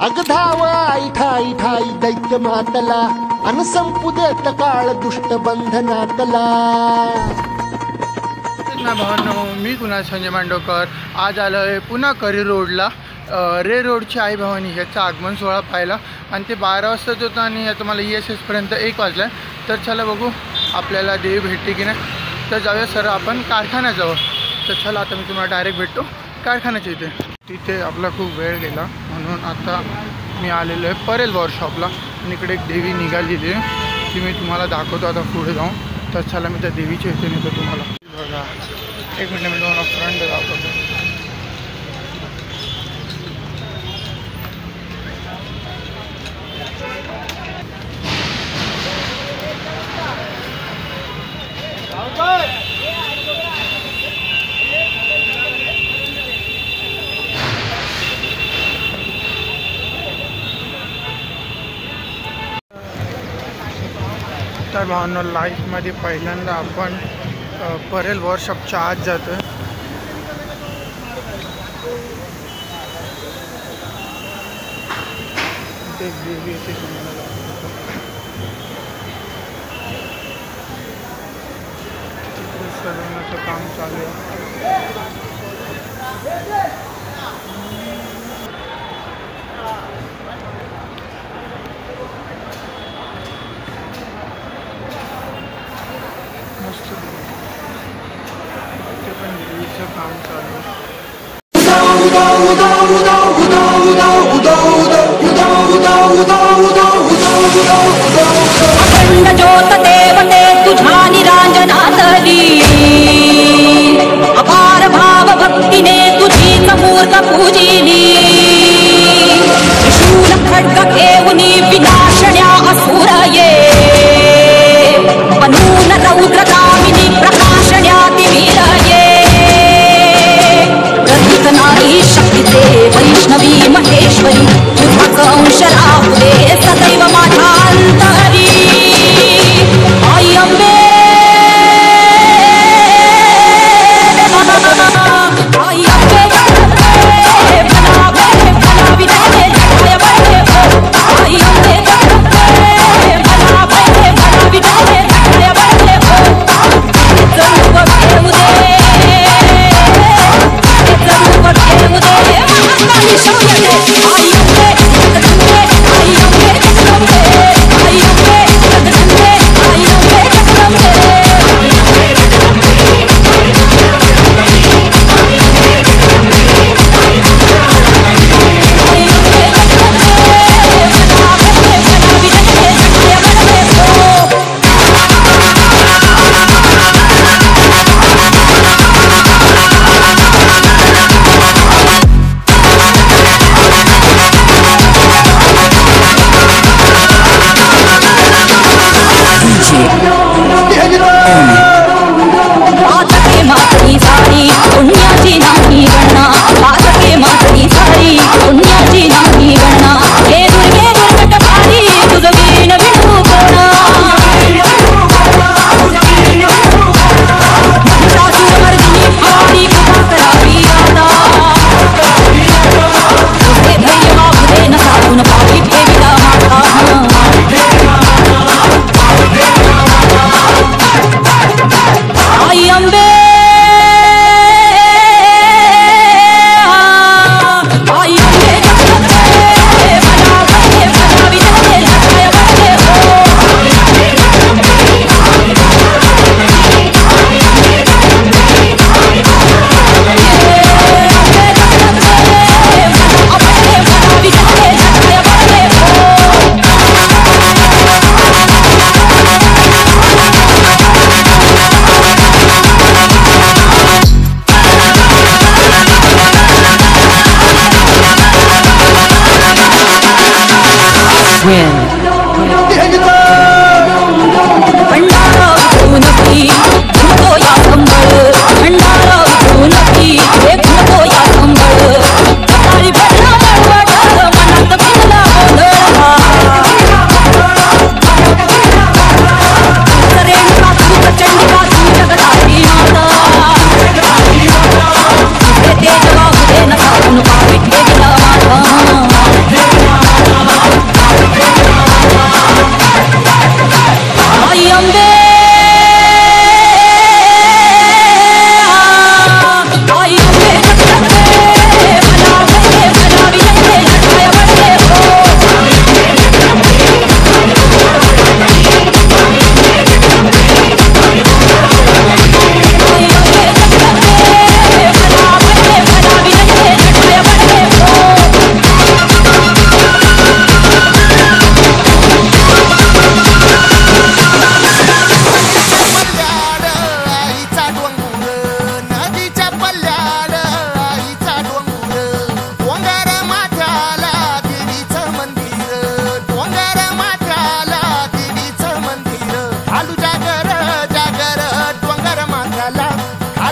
अगधाव आई ठाई ठाई दैत्य मातला अन संपू देत काळ दुष्ट बंधनातला। भावांनो, मी कुणाल संजय मांडवकर आज आलो आहे पुन्हा करी रोडला रे रोडची आई भवानी याचा आगमन सोहळा पाहिला आणि ते 12 वाजताच होतं आणि आता मला ESS पर्यंत 1 वाजला। तर चला बघू आपल्याला देवी भेटते की नाही। तर जाऊया सर आपण कारखान्याजवळ। तर चला आता मी तुम्हाला डायरेक्ट भेटतो कारखान्याच्या इथे। तिथे आपला खूप वेळ गेला म्हणून आता मी आलेलो आहे परेल वर्कशॉपला आणि इकडे एक देवी निघालेली आहे ती मी तुम्हाला दाखवतो आता पुढे जाऊन। तर चला मी त्या देवीच्या इथे नेतो तुम्हाला। बघा 1 मिनिट मी तुम्हाला फ्रंट दाखवतो। तर भावना लाईफमध्ये पहिल्यांदा आपण परेल वर्कशॉपच्या आत जातो आहे। ते देवी येते तुम्हाला चित्र सजवण्याचं काम चालू आहे। काम चालू अखंड ज्योत देवते तुझ्या निरांजनातली अपार भाव भक्तीने तुझीच मूर्त पूजिली। त्रिशूल खड्ग घेऊनी विनाशण्या असुर ये बनून रौद्र कामिनी प्रकाशण्या तिमिर ये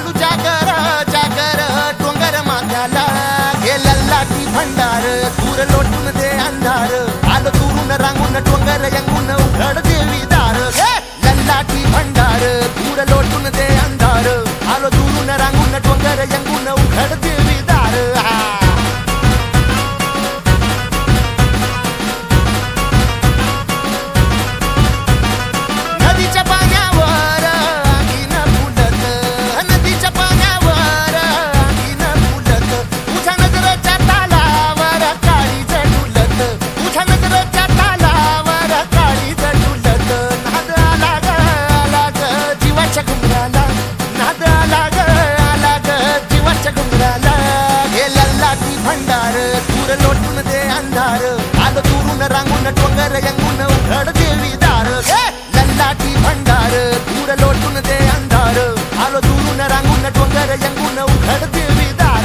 आलू जागर डोंगर माथ्याला हे लल्लाटी भंडार दूर लोटून दे अंधार आलो दुरून रांगून डोंगर यंगून उघड देवी दार हे लल्लाटी भंडार दूर लोटून दे अंधार आलो दुरून रांगून डोंगर यंगून उघड देवी दार नदीच्या पाण्यावर आगीन फुलत नदीच्या पाण्यावर आगीन फुलत तुझ्या नजरेच्या तालावर काळी झुलत तुझ्या नजरेच्या तालावर काळी झुलत नाद आला ग जीवाच्या घुंगराला नाद आला ग जीवाच्या घुंगराला हे लल्लाटी भंडार दूर लोटून दे अंधार आलो दुरून रांगून डोंगर यंगून उघड देवी दार हे लल्लाटी भंडार दूर लोटून दे अंधार आलो दुरून रांगून डोंगर यंगून उघड देवी दार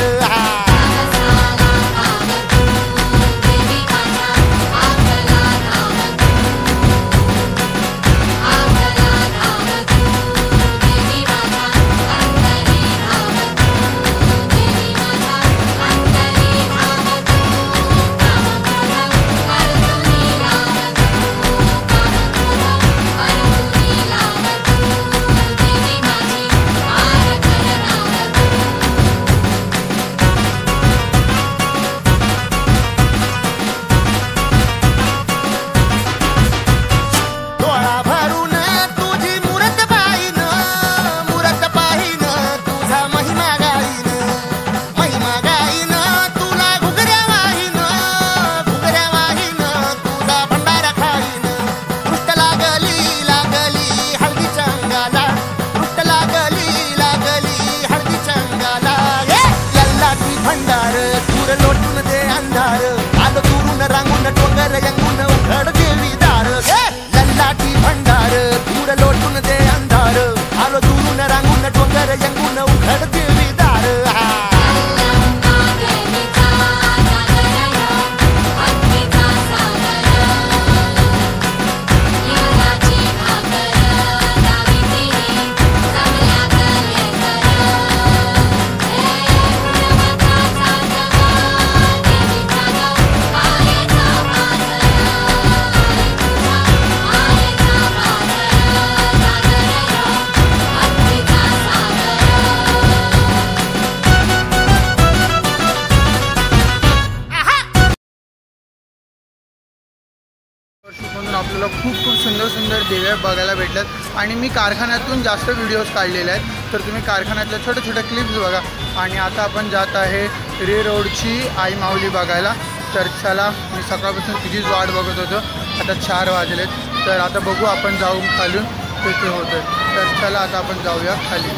म्हणून आपल्याला खूप सुंदर देव्या बघायला भेटल्यात आणि मी कारखान्यातून जास्त व्हिडिओज काढलेले आहेत तर तुम्ही कारखान्यातल्या छोट्या क्लिप्स बघा आणि आता आपण जात आहे रे रोडची आई माऊली बघायला तर चला मी सकाळपासून तिचीच वाट बघत होतो आता 4 वाजलेत तर आता बघू आपण जाऊन खालून तिथे होतं तर चला आता आपण जाऊया खाली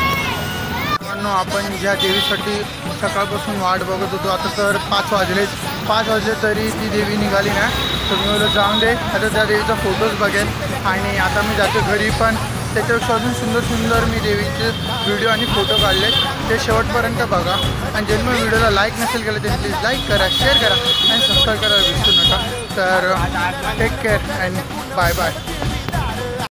आपण ज्या देवीसाठी सकाळपासून वाट बघत होतो आता तर 5 वाजले तरी ती देवी निघाली नाही तर मी बोललो जाऊन दे आता त्या देवीचा फोटोज बघेन आणि आता मी जातो घरी पण त्याच्यापेक्षा अजून सुंदर मी देवीचे व्हिडिओ आणि फोटो काढले ते शेवटपर्यंत बघा आणि ज्यांनी व्हिडिओला लाईक नसेल केलं त्यांनी प्लीज लाईक करा शेअर करा आणि सबस्क्राईब करायला विसरू नका तर take care and bye bye